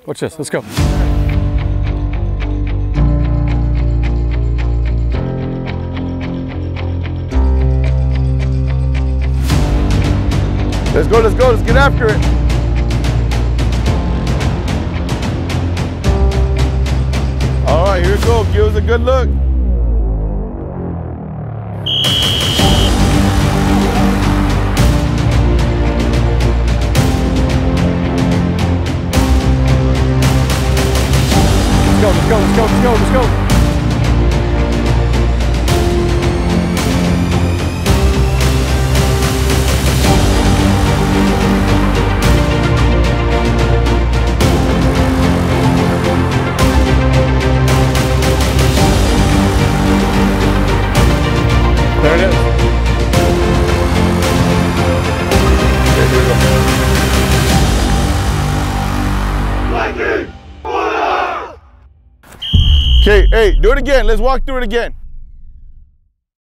Watch this, let's go. Let's go, let's get after it. All right, here it goes, give us a good look. Let's go. There it is. Okay, here we go. Okay, hey, do it again. Let's walk through it again.